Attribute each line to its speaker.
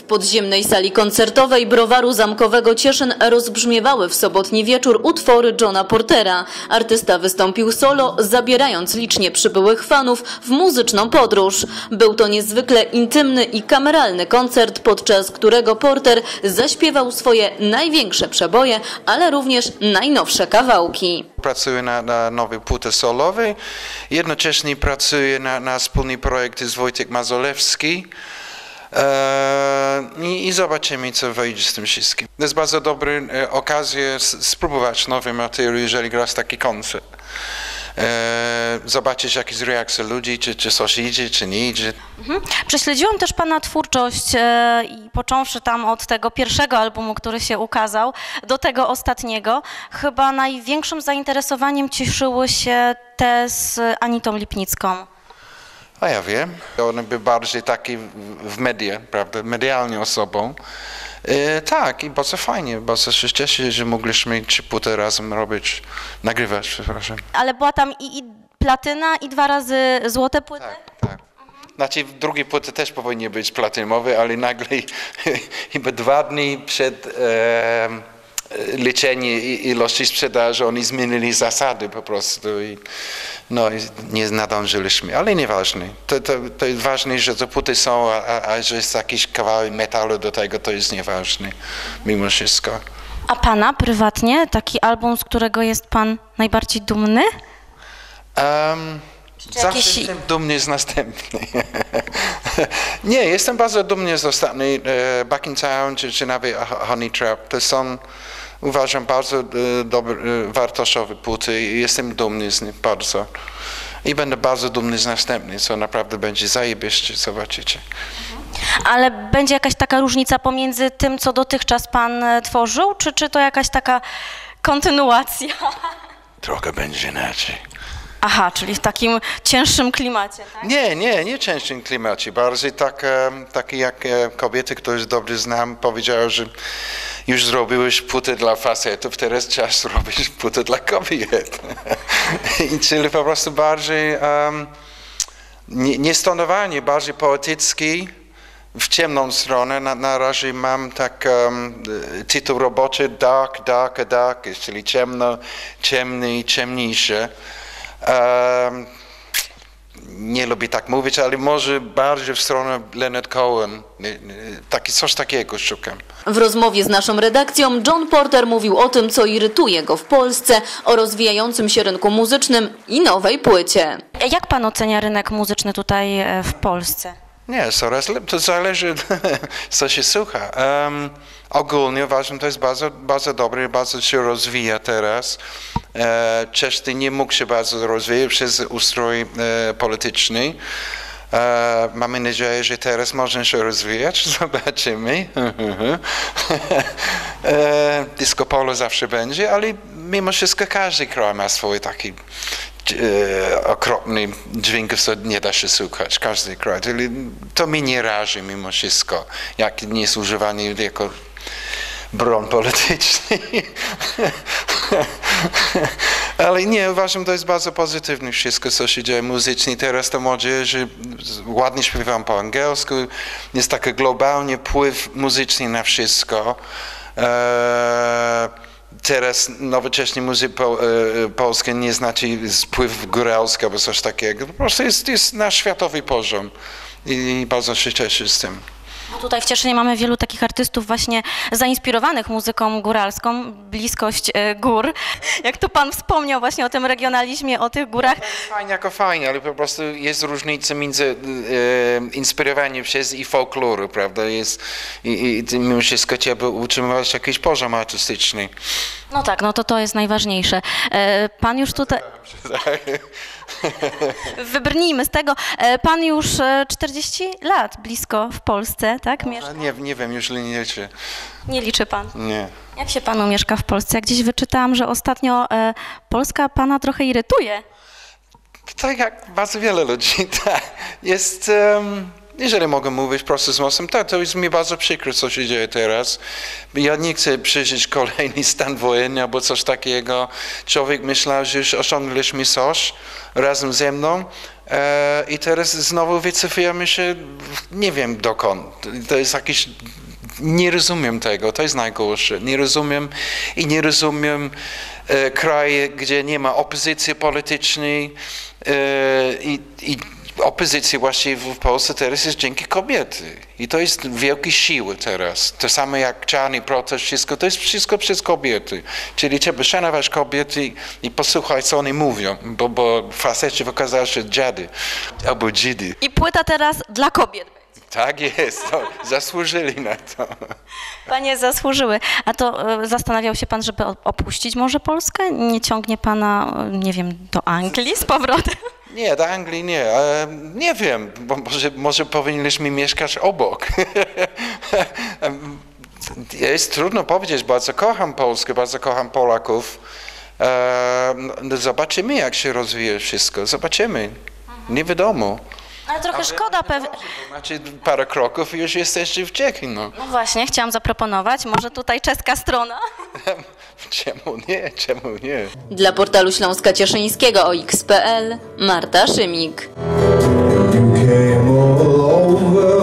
Speaker 1: podziemnej sali koncertowej Browaru Zamkowego Cieszyn rozbrzmiewały w sobotni wieczór utwory Johna Portera. Artysta wystąpił solo, zabierając licznie przybyłych fanów w muzyczną podróż. Był to niezwykle intymny i kameralny koncert, podczas którego Porter zaśpiewał swoje największe przeboje, ale również najnowsze kawałki.
Speaker 2: Pracuję na nowej płycie solowej, jednocześnie pracuję na wspólny projekt z Wojtek Mazolewski i zobaczymy, co wyjdzie z tym wszystkim. To jest bardzo dobra okazja spróbować nowy materiał, jeżeli gra taki koncert. Zobaczyć, jakie są reakcje ludzi, czy coś idzie, czy nie idzie.
Speaker 3: Prześledziłam też Pana twórczość i począwszy tam od tego pierwszego albumu, który się ukazał, do tego ostatniego. Chyba największym zainteresowaniem cieszyły się te z Anitą Lipnicką.
Speaker 2: A ja wiem, ona by bardziej taki w mediach, prawda, medialnie osobą. Tak, i bardzo fajnie, bardzo się cieszę, że mogliśmy 3 płyty razem robić, nagrywać, przepraszam.
Speaker 3: Ale była tam i platyna, i 2 razy złote płyty?
Speaker 2: Tak. Znaczy w drugiej płyty też powinny być platynowe, ale nagle chyba 2 dni przed liczeniem ilości sprzedaży oni zmienili zasady po prostu i nie nadążyliśmy, ale nieważne. To jest ważne, że te płyty są, a że jest jakiś kawałek metalu do tego, to jest nieważne, mimo wszystko.
Speaker 3: A Pana prywatnie, taki album, z którego jest Pan najbardziej dumny?
Speaker 2: Zawsze jestem dumny z następnej. Nie, jestem bardzo dumny z ostatniej Back in Town czy nawet Honey Trap. To są, uważam, bardzo dobre, wartościowe płyty i jestem dumny z nich bardzo. I będę bardzo dumny z następnej, co naprawdę będzie zajebiście, zobaczycie.
Speaker 3: Ale będzie jakaś taka różnica pomiędzy tym, co dotychczas Pan tworzył, czy to jakaś taka kontynuacja?
Speaker 2: Trochę będzie inaczej.
Speaker 3: Aha, czyli w takim cięższym klimacie, tak?
Speaker 2: Nie cięższym klimacie. Bardziej takie jak kobiety, które dobrze znam, powiedziały, że już zrobiłeś płytę dla facetów, teraz czas zrobić płytę dla kobiet. Czyli po prostu bardziej niestonowanie, bardziej poetycki, w ciemną stronę. Na razie mam tytuł roboczy Dark, czyli ciemno, ciemny i ciemniejsze. Nie lubię tak mówić, ale może bardziej w stronę Leonard Cohen. Coś takiego szukam.
Speaker 1: W rozmowie z naszą redakcją John Porter mówił o tym, co irytuje go w Polsce, o rozwijającym się rynku muzycznym i nowej płycie.
Speaker 3: Jak Pan ocenia rynek muzyczny tutaj w Polsce?
Speaker 2: Nie, coraz lepiej. To zależy, co się słucha. Ogólnie uważam, to jest bardzo dobre, bardzo się rozwija teraz. Wcześniej nie mógł się bardzo rozwijać przez ustrój polityczny. Mamy nadzieję, że teraz można się rozwijać, zobaczymy. Disco polo zawsze będzie, ale mimo wszystko każdy kraj ma swój taki okropny dźwięk, co nie da się słuchać, każdy kraj. To mnie nie razi mimo wszystko, jak nie jest używany jako broń polityczny. Ale nie, uważam, to jest bardzo pozytywne wszystko, co się dzieje muzycznie. Teraz to młodzieży ładnie śpiewam po angielsku, jest taki globalny wpływ muzyczny na wszystko. Teraz nowoczesna muzyka polska nie znaczy wpływ góralski albo coś takiego. Po prostu jest na światowy poziom i bardzo się cieszę z tym.
Speaker 3: Tutaj w Cieszynie mamy wielu takich artystów właśnie zainspirowanych muzyką góralską, bliskość gór. Jak to Pan wspomniał właśnie o tym regionalizmie, o tych górach.
Speaker 2: Fajnie, ale po prostu jest różnica między inspirowaniem przez i folkloru, prawda? I mimo wszystko trzeba utrzymywać jakiś poziom artystyczny.
Speaker 3: No tak, no to jest najważniejsze. Pan już tutaj... Wybrnijmy z tego. Pan już 40 lat blisko w Polsce, tak?
Speaker 2: Nie wiem, już nie liczę.
Speaker 3: Nie liczy Pan?
Speaker 2: Nie.
Speaker 3: Jak się Panu mieszka w Polsce? Ja gdzieś wyczytałam, że ostatnio Polska Pana trochę irytuje.
Speaker 2: Tak jak bardzo wiele ludzi, tak. Jest... Jeżeli mogę mówić prosto z mostem, tak, to jest mi bardzo przykro, co się dzieje teraz. Ja nie chcę przeżyć kolejny stan wojenny albo coś takiego. Człowiek myślał, że już osiągnęliśmy coś razem ze mną, I teraz znowu wycofujemy się, nie wiem dokąd. To jest jakiś, nie rozumiem tego, to jest najgorsze. Nie rozumiem i nie rozumiem kraje, gdzie nie ma opozycji politycznej i opozycji właściwie w Polsce teraz jest dzięki kobiety. I to jest wielkie siły teraz. To samo jak czarny protest, wszystko, to jest wszystko przez kobiety. Czyli trzeba szanować kobiety i posłuchać, co one mówią, bo faceci wykazały się dziady albo dzidy.
Speaker 3: I płyta teraz dla kobiet.
Speaker 2: Tak jest, to zasłużyli na to.
Speaker 3: Panie zasłużyły. A to zastanawiał się pan, żeby opuścić może Polskę? Nie ciągnie pana, nie wiem, do Anglii z powrotem?
Speaker 2: Nie, do Anglii nie. Nie wiem, bo może powinniśmy mieszkać obok. Jest trudno powiedzieć, bardzo kocham Polskę, bardzo kocham Polaków. Zobaczymy, jak się rozwija wszystko. Zobaczymy. Nie wiadomo.
Speaker 3: Ale trochę szkoda pewnie.
Speaker 2: Macie parę kroków i już jesteście w Czechii, no.
Speaker 3: No właśnie, chciałam zaproponować, może tutaj czeska strona?
Speaker 2: Czemu nie, czemu nie?
Speaker 1: Dla portalu Śląska Cieszyńskiego OX.pl Marta Szymik.
Speaker 4: Came all over